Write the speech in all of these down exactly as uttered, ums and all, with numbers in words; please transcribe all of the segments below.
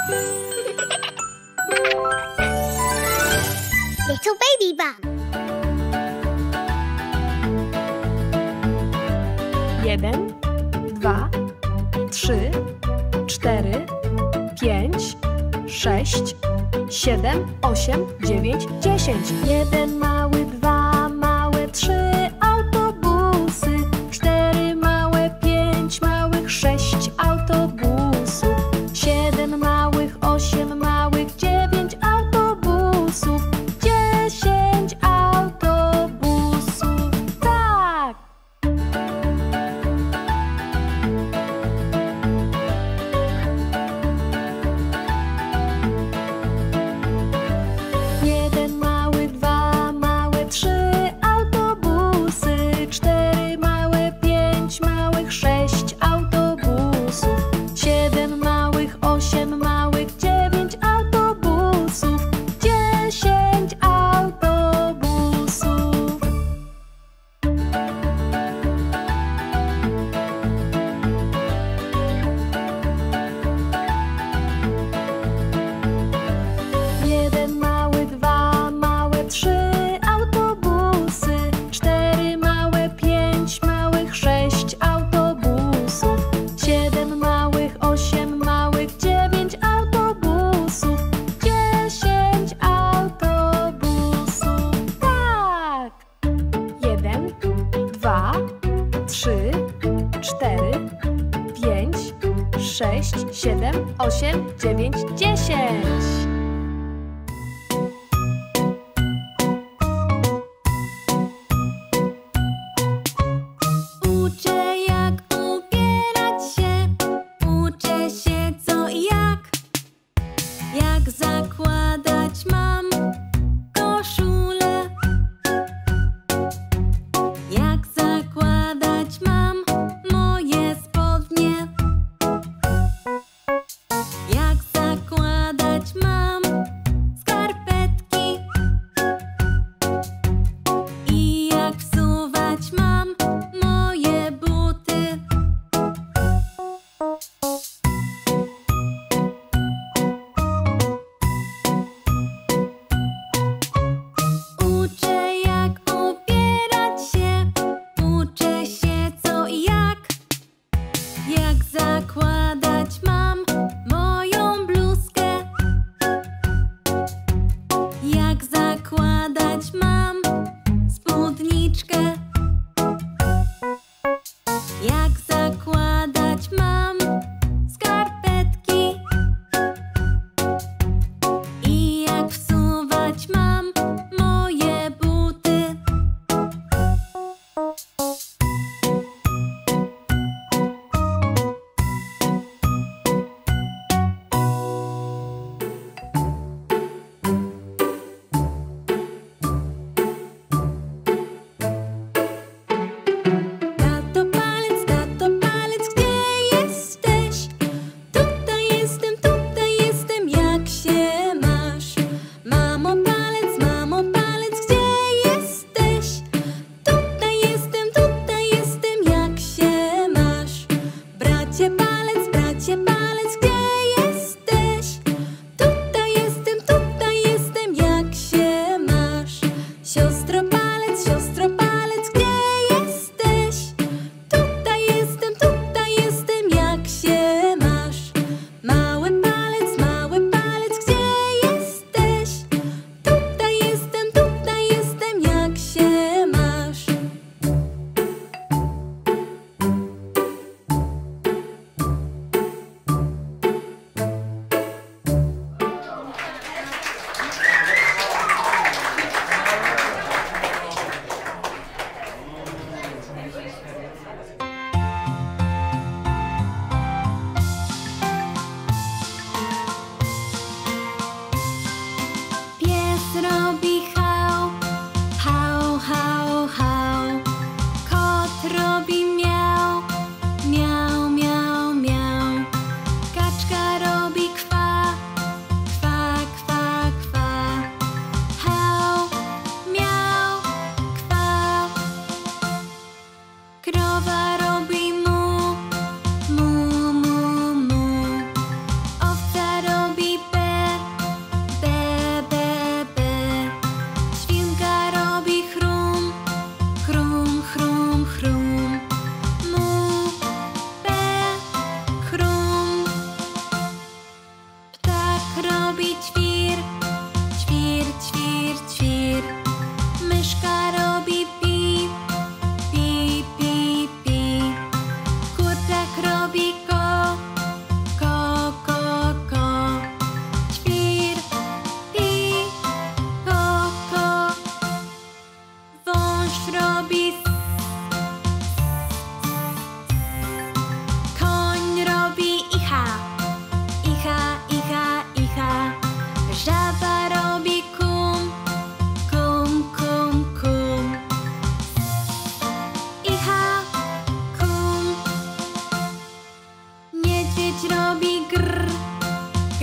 Little baby bum. Jeden, dwa, trzy, cztery, pięć, sześć, siedem, osiem, dziewięć, dziesięć. Jeden mały, dwa małe, trzy autobusy. Cztery małe, pięć małych, sześć autobusów. Siedem małych, osiem małych, dziewięć autobusów. Dziesięć autobusów. Tak! Jeden mały, dwa małe, trzy autobusy. Cztery małe, pięć małych, sześć autobusów. Siedem małych, osiem małych, dziewięć autobusów. Dziesięć autobusów. Jeden mały, dwa małe, trzy autobusy. Cztery małe, pięć małych, sześć autobusów. Siedem małych, osiem małych, dziewięć autobusów. Dziesięć autobusów. Tak! Jeden, dwa, trzy, cztery, pięć, sześć, siedem, osiem, dziewięć, dziesięć. Uczę jak ubierać się, uczę się co i jak. Jak zakładać mam koszulę. Jak zakładać mam moje spodnie. Jak zakładać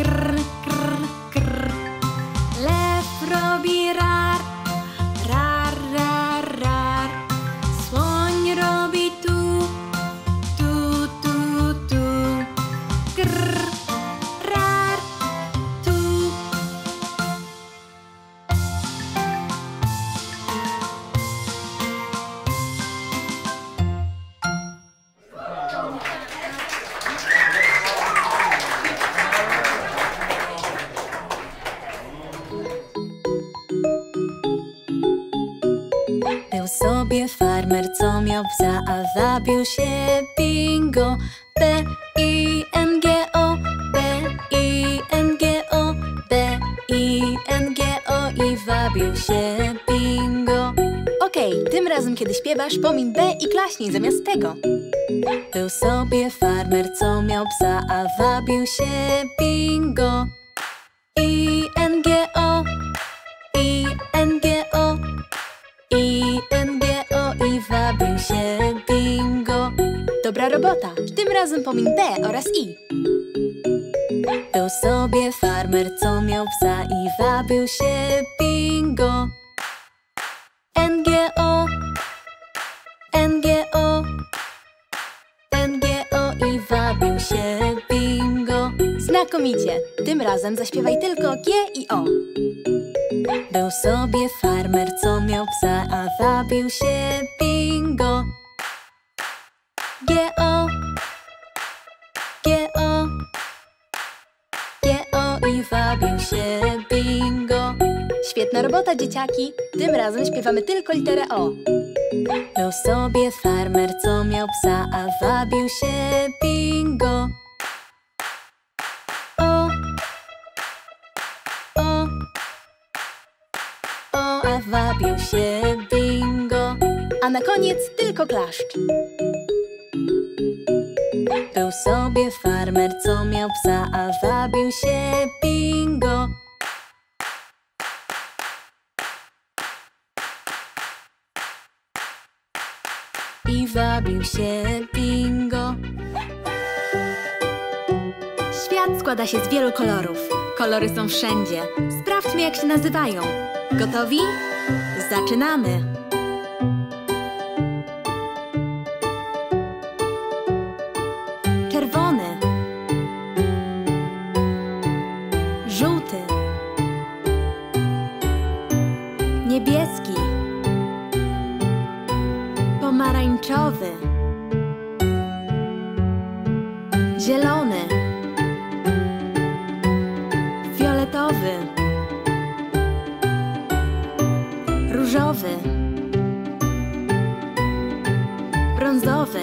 krr, krr, krr. Lew robi rar, rar, rar, rar. Słoń robi tu, tu, tu, tu. Krr, rar, tu. Był sobie farmer, co miał psa, a wabił się Bingo. B I N G O, B I N G O, B I N G O i wabił się Bingo. Okej, tym razem kiedy śpiewasz, pomiń B i klaśnij zamiast tego. Był sobie farmer, co miał psa, a wabił się Bingo. I N G O, I N G O, I N G O i wabił się Bingo. Dobra robota! Tym razem pomiń B oraz I. Był sobie farmer, co miał psa i wabił się Bingo. N G O, N G O, N G O i wabił się Bingo. Znakomicie! Tym razem zaśpiewaj tylko G i O. Był sobie farmer, co miał psa, a wabił się Bingo. G O, G O, G O i wabił się Bingo. Świetna robota, dzieciaki! Tym razem śpiewamy tylko literę O. Był sobie farmer, co miał psa, a wabił się Bingo. O, O, O, a wabił się Bingo. A na koniec tylko klaszcz. Był sobie farmer, co miał psa, a wabił się Bingo. I wabił się Bingo. Świat składa się z wielu kolorów. Kolory są wszędzie. Sprawdźmy, jak się nazywają. Gotowi? Zaczynamy! Czerwony, żółty, niebieski, pomarańczowy, zielony, fioletowy, różowy, brązowy,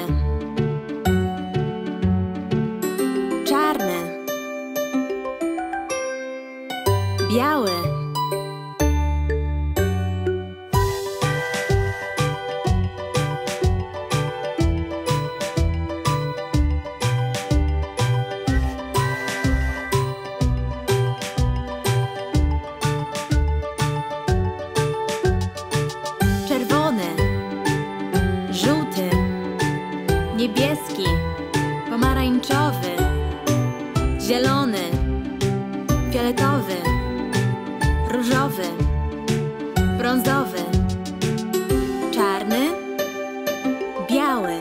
czarny, biały, czerwony, żółty, niebieski, pomarańczowy, zielony, fioletowy, różowy, brązowy, czarny, biały.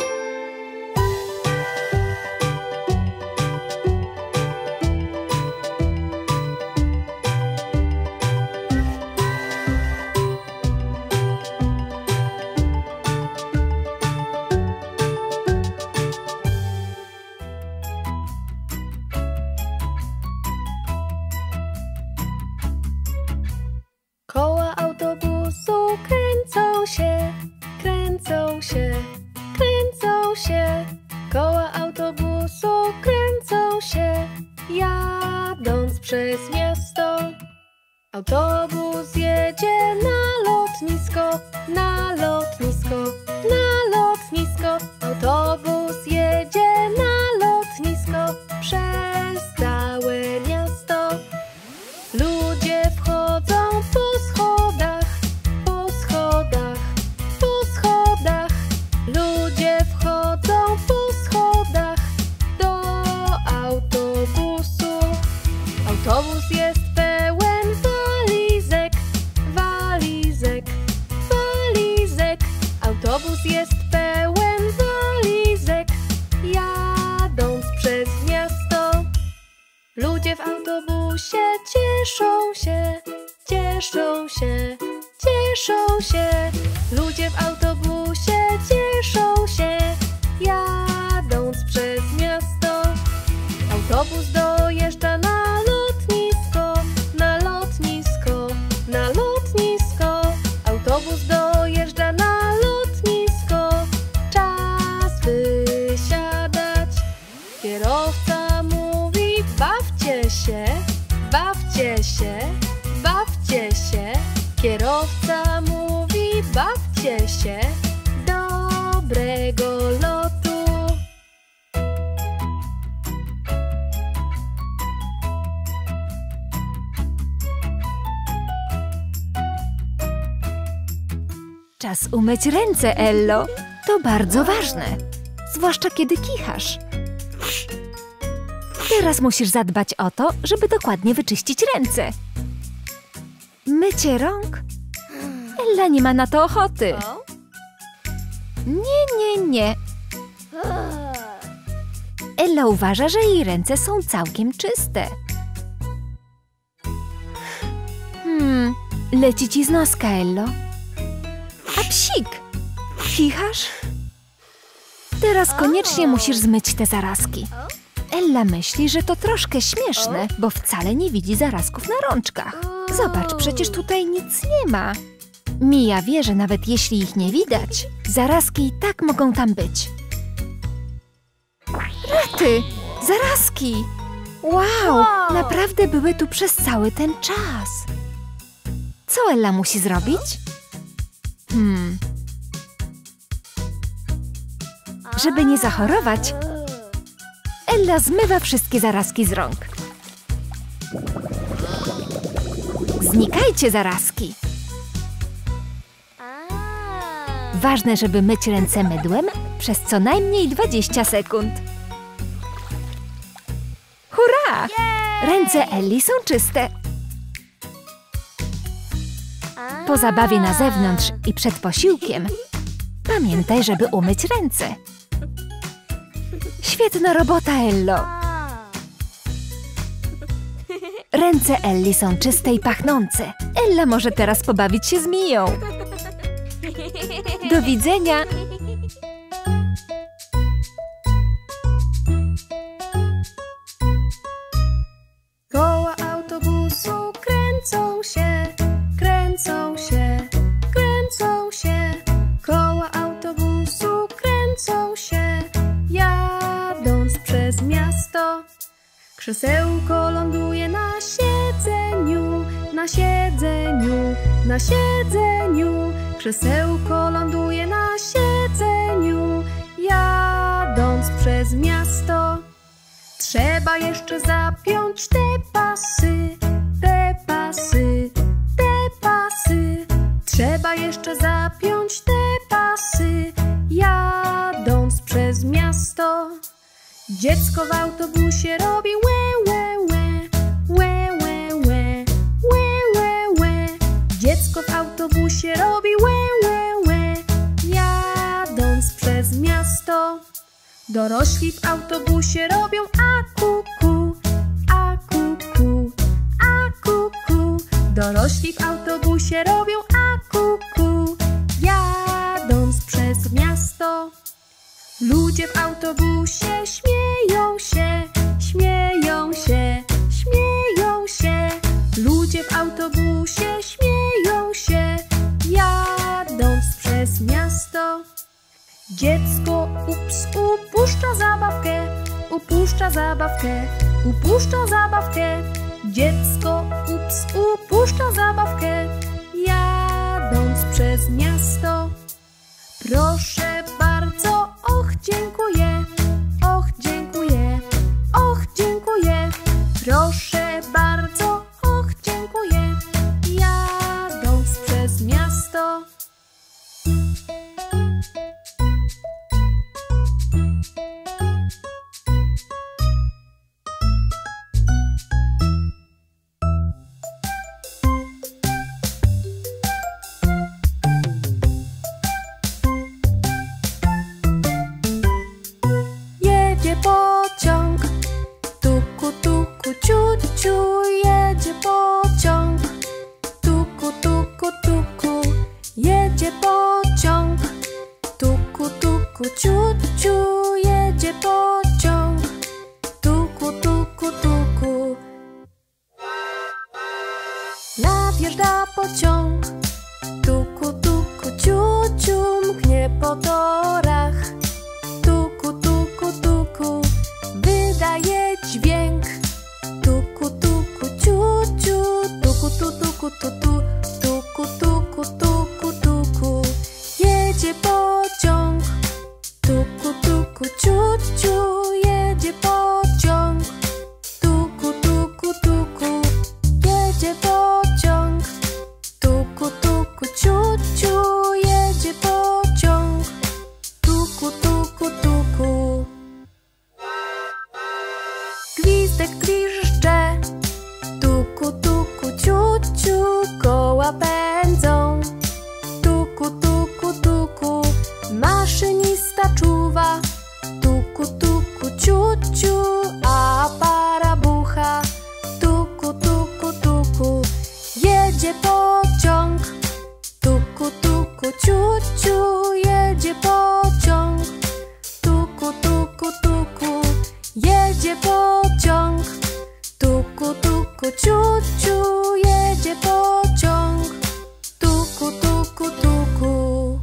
Koła autobusu kręcą się, kręcą się, kręcą się. Koła autobusu kręcą się, jadąc przez miasto. Autobus jedzie na lotnisko, na lotnisko, na lotnisko. Autobus jedzie na lotnisko przez całe miasto. Ludzie wchodzą po schodach, po schodach, po schodach. Ludzie wchodzą po schodach do autobusu. Autobus jest pełen walizek, walizek, walizek. Autobus jest pełen walizek, jadąc przez miasto. Ludzie w autobusie cieszą się, cieszą się, cieszą się. Ludzie w autobusie cieszą się, jadąc przez miasto. Autobus dojeżdża na lotnisko, na lotnisko, na lotnisko. Autobus dojeżdża na lotnisko, czas wysiadać. Kierowca mówi: bawcie się, bawcie się, bawcie się. Kierowca mówi: bawcie się, dobrego lotu. Czas umyć ręce, Ello. To bardzo ważne, zwłaszcza kiedy kichasz. Teraz musisz zadbać o to, żeby dokładnie wyczyścić ręce. Mycie rąk? Ella nie ma na to ochoty. Nie, nie, nie. Ella uważa, że jej ręce są całkiem czyste. Hmm, leci ci z noska, Ello. A psik! Kichasz? Teraz koniecznie musisz zmyć te zarazki. Ella myśli, że to troszkę śmieszne, bo wcale nie widzi zarazków na rączkach. Zobacz, przecież tutaj nic nie ma. Mia wie, że nawet jeśli ich nie widać, zarazki i tak mogą tam być. Rety! Zarazki! Wow! Naprawdę były tu przez cały ten czas. Co Ella musi zrobić? Hmm. Żeby nie zachorować, Ella zmywa wszystkie zarazki z rąk. Znikajcie, zarazki! Ważne, żeby myć ręce mydłem przez co najmniej dwadzieścia sekund. Hurra! Ręce Elli są czyste. Po zabawie na zewnątrz i przed posiłkiem pamiętaj, żeby umyć ręce. Świetna robota, Ello! Ręce Elli są czyste i pachnące. Ella może teraz pobawić się z Miją. Do widzenia! Koła autobusu kręcą się, kręcą się, kręcą się. Koła autobusu kręcą się, jadąc przez miasto. Krzesełko ląduje na siedzeniu, na siedzeniu, na siedzeniu. Krzesełko ląduje na siedzeniu, jadąc przez miasto. Trzeba jeszcze zapiąć te pasy, te pasy, te pasy. Trzeba jeszcze zapiąć te pasy, jadąc przez miasto. Dziecko w autobusie robi łe, łe, łe, łe, łe, łe, łe, łe, łe. Dziecko w autobusie robi łe, łe, łe, jadąc przez miasto. Dorośli w autobusie robią a kuku, a kuku, a kuku. Dorośli w autobusie robią a kuku, jadąc przez miasto. Ludzie w autobusie śmieją się, śmieją się, śmieją się. Ludzie w autobusie śmieją się, jadąc przez miasto. Dziecko ups upuszcza zabawkę, upuszcza zabawkę, upuszcza zabawkę. Dziecko ups upuszcza zabawkę, jadąc przez miasto. Proszę bardzo, och dziękuję, och dziękuję, och dziękuję. Proszę bardzo, och dziękuję, jadąc przez miasto. ciu, jedzie pociąg. Tuku, tuku, tuku, jedzie pociąg. Tuku, tuku, ciu, ciu, jedzie pociąg. Tuku, tuku, tuku. Nadjeżdża pociąg. Tuku, tuku, ciu, ciu, mknie po torach. Tuku, tuku, tuku, wydaje dźwięk. Tuku, tuku, ciu, ciu, tuku, tu, tuku, tu, tu, tuku, tuku, tuku, tuku, jedzie pociąg. Tuku, tuku, ciu, ciu, jedzie pociąg. Tuku, tuku, tuku, jedzie pociąg. Tuku, tuku, ciu, ciu, jedzie pociąg. Tuku, tuku, tuku. Gwizdek gwiżdże. Tuku, tuku, ciu, ciu, koła pędzą. Tuku, tuku, tuku, maszynista czuwa. Tuku, tuku, ciu, ciu, a para bucha. Tuku, tuku, tuku, jedzie pociąg. Tuku, tuku, ciu, ciu, jedzie pociąg. Tuku, tuku, tuku, jedzie pociąg. Tuku, tuku, ciu, ciu, jedzie pociąg. Tuku, tuku, tuku.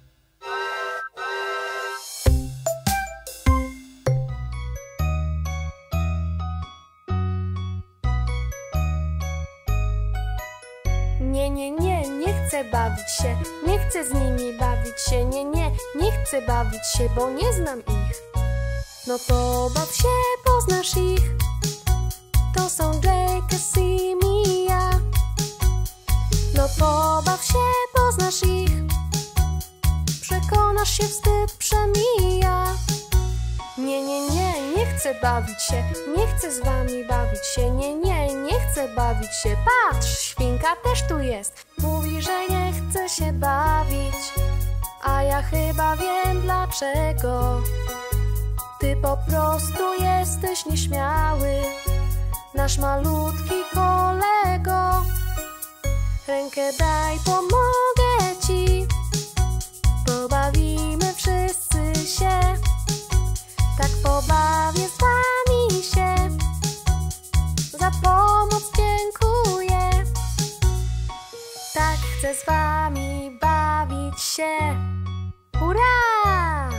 Nie, nie, nie, nie chcę bawić się, nie chcę z nimi bawić się, nie, nie, nie chcę bawić się, bo nie znam ich. No pobaw się, poznasz ich. To są Jake, i Mia. No pobaw się, poznasz ich. Przekonasz się, wstyd przemija. Nie, nie, nie, nie chcę bawić się, nie chcę z wami bawić się, nie, nie, nie chcę bawić się. Patrz, świnka też tu jest. Mówi, że nie chce się bawić, a ja chyba wiem dlaczego. Ty po prostu jesteś nieśmiały, nasz malutki kolego. Rękę daj, pomogę ci, pobawimy wszyscy się. Tak pobawię z wami się, za pomoc dziękuję. Tak chcę z wami bawić się. Hurra!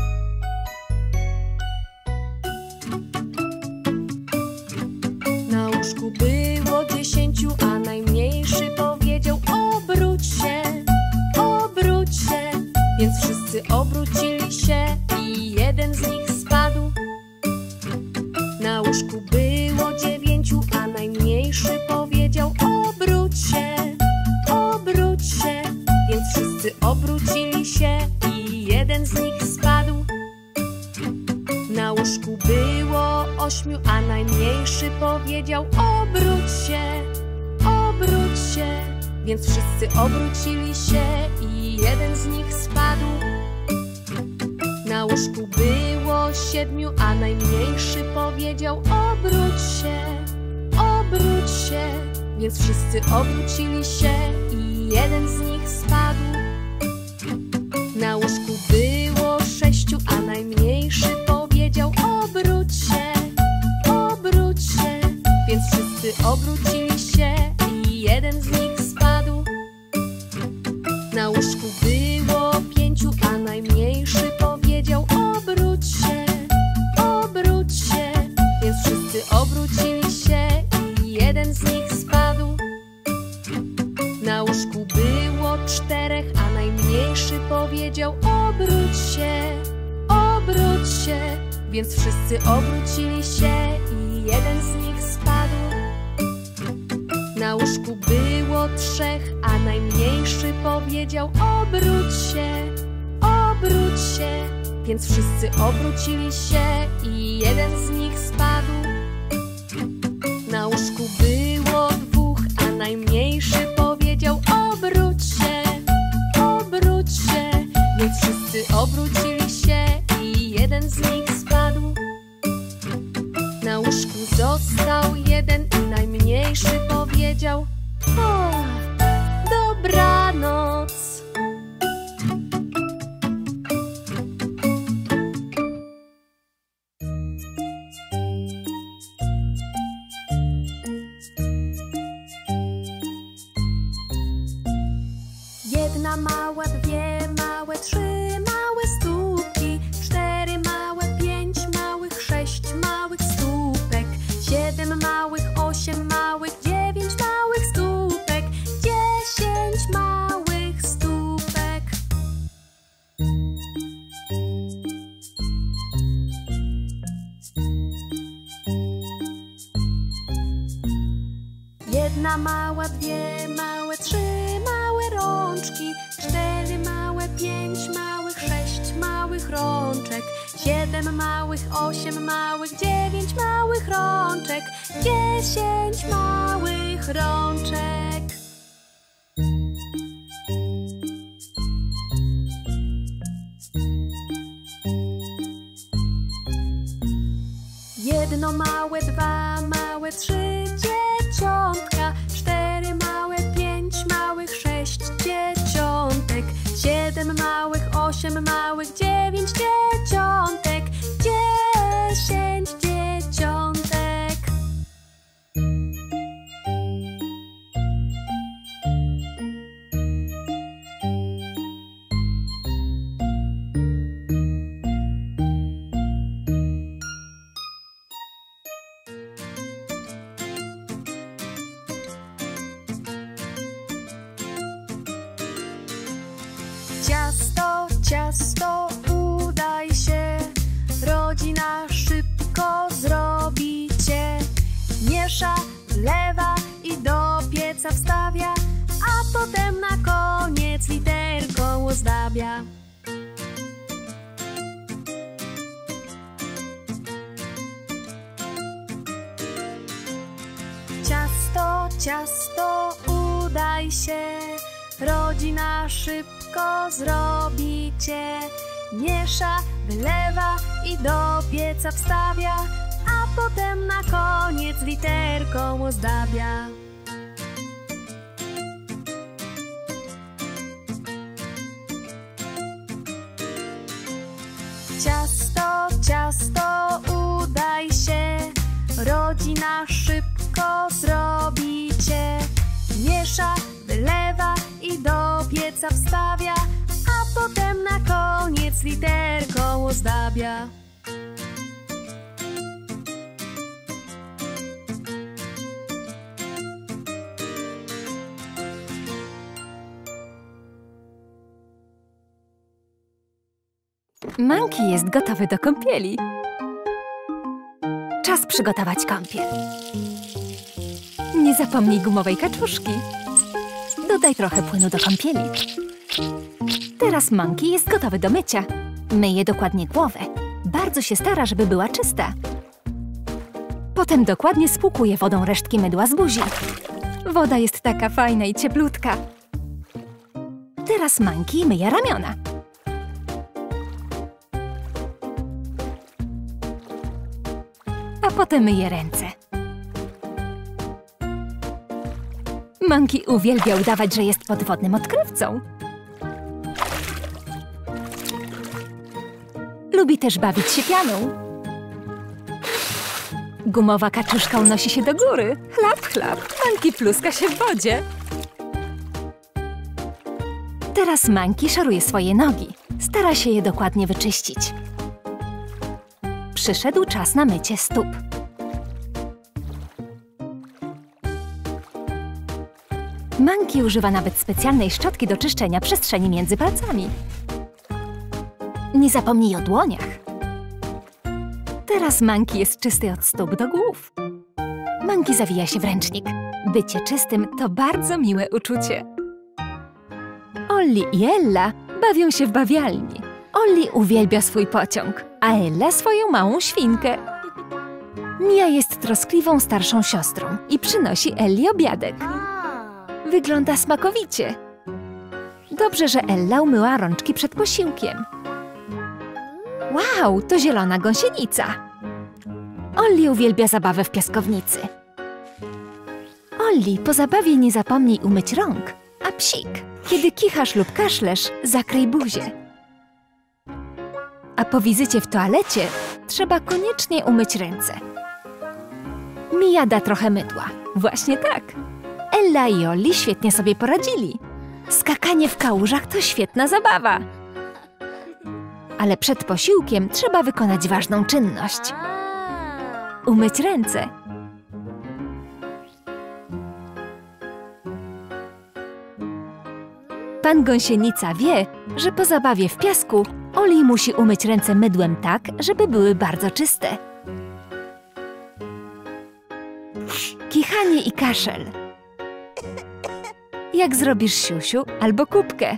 Na łóżku było dziesięciu, a najmniejszy powiedział: obróć się, obróć się. Więc wszyscy obrócili się i jeden z nich spadł. Na łóżku było dziewięciu, a najmniejszy powiedział: obróć się, obróć się. Więc wszyscy obrócili się i jeden z nich spadł. Na łóżku było ośmiu, a najmniejszy powiedział: obróć się, obróć się. Więc wszyscy obrócili się i jeden z nich spadł. Na łóżku było siedmiu, a najmniejszy powiedział: obróć się, obróć się. Więc wszyscy obrócili się i jeden z nich spadł. Na łóżku było sześciu, a najmniejszy powiedział: obróć się, obróć się. Więc wszyscy obrócili się i jeden z nich spadł. Na łóżku było pięciu, a najmniejszy powiedział: obróć się, obróć się. Więc wszyscy obrócili się i jeden z nich spadł. Na łóżku było czterech, a najmniejszy powiedział: obróć się, obróć się. Więc wszyscy obrócili się i jeden z nich spadł. Na łóżku było trzech, a najmniejszy powiedział: obróć się, obróć się. Więc wszyscy obrócili się i jeden z nich spadł. Na łóżku było dwóch, a najmniejszy powiedział: obróć się, obróć się. Więc wszyscy obrócili się i jeden z nich spadł. Na łóżku został jeden Jedna mała, dwie małe, trzy małe stópki, cztery małe, pięć małych, sześć małych stópek, siedem małych, osiem małych, dziewięć małych stópek, dziesięć małych stópek. Jedna mała, dwie małe, trzy małe rączki, cztery małe, pięć małych, sześć małych rączek, siedem małych, osiem małych, dziewięć małych rączek, dziesięć małych rączek. Jedno małe, dwa małe, trzy dzieciątka, cztery małe, pięć małych, sześć dzieciątek, siedem małych, osiem małych, dziewięć dzieciątek, dziesięć dzieciątek. Ciasto, ciasto, udaj się, rodzina szybko zrobi cię. Miesza, wlewa i do pieca wstawia, a potem na koniec literką ozdabia. Ciasto, ciasto, udaj się, rodzina szybko zrobi cię. Miesza, wylewa i do pieca wstawia, a potem na koniec literką ozdabia. Ciasto, ciasto, udaj się, rodzina szybko zrobi cię. Miesza, wylewa i do pieca wstawia, a potem na koniec literką ozdabia. Monkey jest gotowy do kąpieli. Czas przygotować kąpiel. Nie zapomnij gumowej kaczuszki. Dodaj trochę płynu do kąpieli. Teraz Monkey jest gotowy do mycia. Myje dokładnie głowę. Bardzo się stara, żeby była czysta. Potem dokładnie spłukuje wodą resztki mydła z buzi. Woda jest taka fajna i cieplutka. Teraz Monkey myje ramiona. A potem myje ręce. Monkey uwielbia udawać, że jest podwodnym odkrywcą. Lubi też bawić się pianą. Gumowa kaczuszka unosi się do góry. Chlap, chlap. Monkey pluska się w wodzie. Teraz Monkey szaruje swoje nogi. Stara się je dokładnie wyczyścić. Przyszedł czas na mycie stóp. Monkey używa nawet specjalnej szczotki do czyszczenia przestrzeni między palcami. Nie zapomnij o dłoniach. Teraz Monkey jest czysty od stóp do głów. Monkey zawija się w ręcznik. Bycie czystym to bardzo miłe uczucie. Ollie i Ella bawią się w bawialni. Ollie uwielbia swój pociąg, a Ella swoją małą świnkę. Mia jest troskliwą starszą siostrą i przynosi Ellie obiadek. Wygląda smakowicie. Dobrze, że Ella umyła rączki przed posiłkiem. Wow, to zielona gąsienica. Ollie uwielbia zabawę w piaskownicy. Ollie, po zabawie nie zapomnij umyć rąk. A psik, kiedy kichasz lub kaszlesz, zakryj buzię. A po wizycie w toalecie trzeba koniecznie umyć ręce. Mia da trochę mydła. Właśnie tak. Ella i Ollie świetnie sobie poradzili. Skakanie w kałużach to świetna zabawa. Ale przed posiłkiem trzeba wykonać ważną czynność. Umyć ręce. Pan Gąsienica wie, że po zabawie w piasku Oli musi umyć ręce mydłem tak, żeby były bardzo czyste. Kichanie i kaszel. Jak zrobisz siusiu albo kubkę.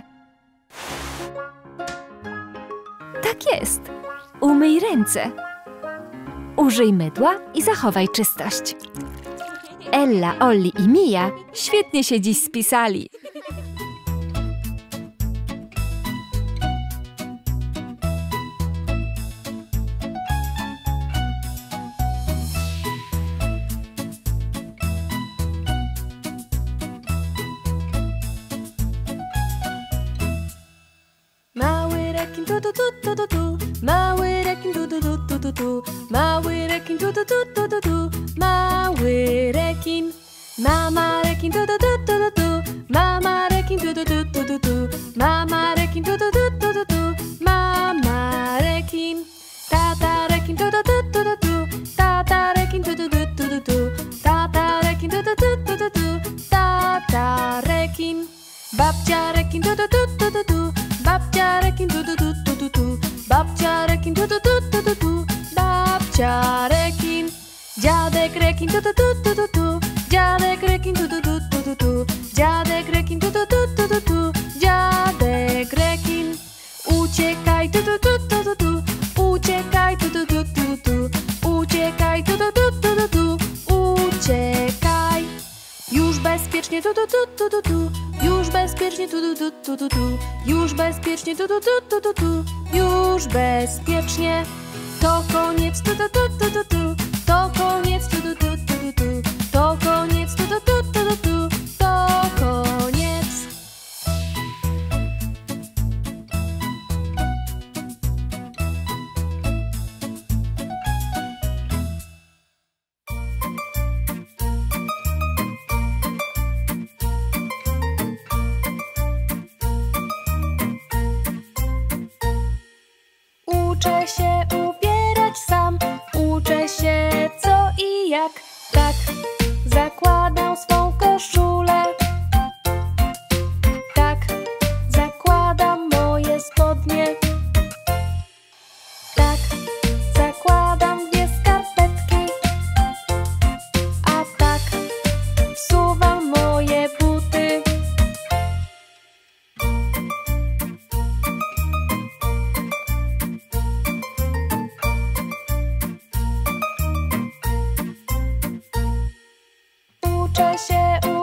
Tak jest. Umyj ręce. Użyj mydła i zachowaj czystość. Ella, Olli i Mija świetnie się dziś spisali. Mały rekin tu tu tu tu tu tu, mały rekin tu tu tu tu tu tu, mały rekin tu tu tu tu tu tu, mały rekin. Mama rekin tu tu tu tu tu tu, mama rekin tu tu tu tu tu tu, mama rekin tu tu tu tu tu tu, mama rekin. Tata rekin tu tu tu tu tu tu, tata rekin tu tu tu tu tu tu, tata rekin tu tu tu tu tu tu, tata rekin. Babcia rekin tu tu tu tu tu tu, babcia rekin tu tu tu tu tu tu, babcia rekin tu tu tu tu tu tu, babcia rekin. Dziadek rekin tu tu tu tu tu tu, dziadek rekin tu tu tu tu tu tu, dziadek rekin tu tu tu tu tu tu, dziadek rekin. Uciekaj tu tu tu tu tu tu, uciekaj tu tu tu tu tu, uciekaj tu tu tu tu tu tu, uciekaj. Już bezpiecznie tu tu tu tu tu tu, już bezpiecznie tu tu tu tu tu tu, już bezpiecznie tu tu tu tu tu tu, już bezpiecznie. To koniec tu tu tu tu tu tu, to koniec tu tu tu tu tu tu, to koniec tu tu tu tu tu tu, to koniec. Uczę się ubierać sam, uczę się co i jak. Tak, zakładam swą koszulę. Tak, zakładam moje spodnie. Tak, zakładam dwie skarpetki. A tak, wsuwam moje buty. Uczę się